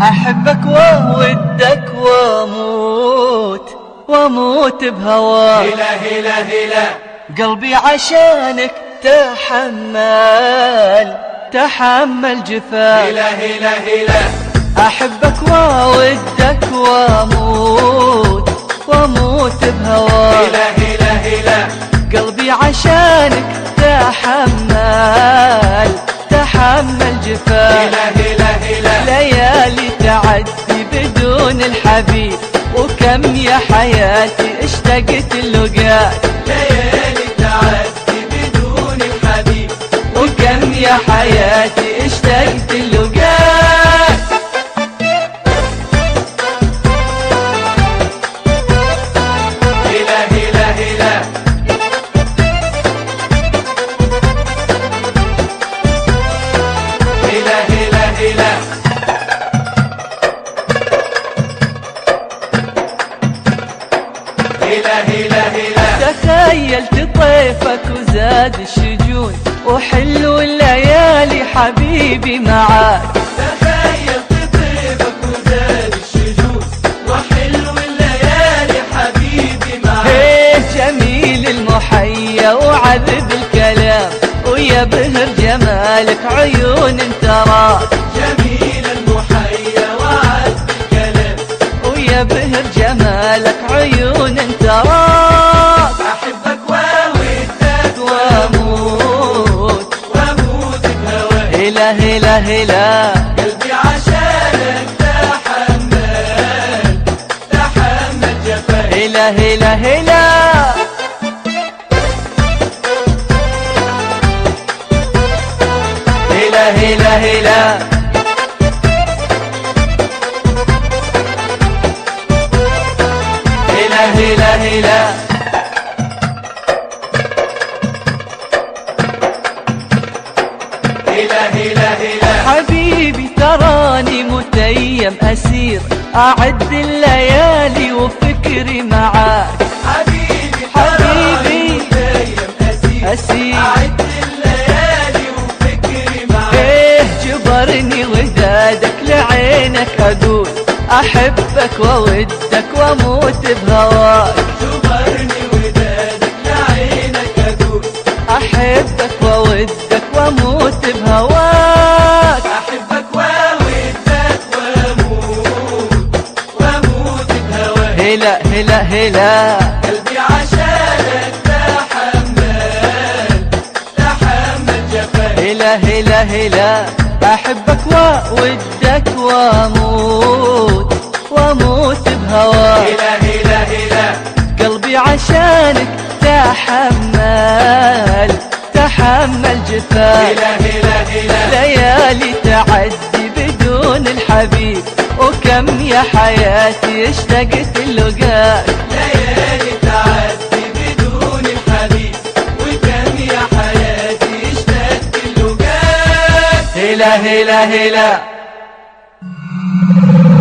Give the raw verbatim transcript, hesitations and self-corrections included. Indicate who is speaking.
Speaker 1: أحبك وودك واموت واموت بهواك.
Speaker 2: هلا هلا هلا
Speaker 1: قلبي عشانك تحمل تحمل جفاك.
Speaker 2: هلا هلا هلا
Speaker 1: أحبك وودك واموت واموت بهواك.
Speaker 2: هلا هلا هلا
Speaker 1: قلبي عشانك تحمل تحمل جفاك.
Speaker 2: هلا هلا هلا
Speaker 1: ليالي تعدي بدون الحبيب، وكم يا حياتي اشتقت اللقاك.
Speaker 2: ليالي تعدي بدون الحبيب،
Speaker 1: وكم يا حياتي اشتقت اللقاك.
Speaker 2: هلا هلا هلا هلا هلا هلا هلا هلا هلا
Speaker 1: تخيلت طيفك وزاد الشجون، وحلو الليالي حبيبي معاك.
Speaker 2: تخيلت طيبك وزاد الشجون، وحلو الليالي حبيبي معاك.
Speaker 1: ايه جميل المحيا وعذب الكلام، ويبهر جمالك عيون تراك.
Speaker 2: جميل المحيا وعذب الكلام،
Speaker 1: ويبهر جمالك عيون تراك.
Speaker 2: أحبك وودك
Speaker 1: واموت
Speaker 2: واموت بهواك.
Speaker 1: هلا هلا هلا
Speaker 2: قلبي عشانك تحمل تحمل جفاك.
Speaker 1: هلا هلا هلا هلا هلا هلا هلا هلا هلا
Speaker 2: هلا هلا هلا
Speaker 1: حبيبي تراني متيم أسير، أعد الليالي وفكري معاك.
Speaker 2: حبيبي
Speaker 1: حبيبي
Speaker 2: تراني متيم
Speaker 1: أسير،
Speaker 2: أعد الليالي وفكري معاك.
Speaker 1: ايه جبرني ودادك لعينك أقول، أحبك وودك واموت بهواك.
Speaker 2: جبرني ودادك لعينك أقول،
Speaker 1: أحبك وودك واموت بهواك.
Speaker 2: أحبك وودك واموت واموت بهواك.
Speaker 1: هلا هلا هلا
Speaker 2: قلبي عشانك تحمل تحمل جفاك.
Speaker 1: هلا هلا هلا أحبك وودك واموت واموت بهواك.
Speaker 2: هلا هلا هلا
Speaker 1: قلبي عشانك تحمل تحمل جفاك.
Speaker 2: هلا هلا هلا
Speaker 1: ليالي تعدي بدون الحبيب، وكم يا حياتي اشتقت اللقاك.
Speaker 2: ليالي تعدي بدون الحبيب، وكم يا حياتي اشتقت اللقاك.
Speaker 1: هلا هلا هلا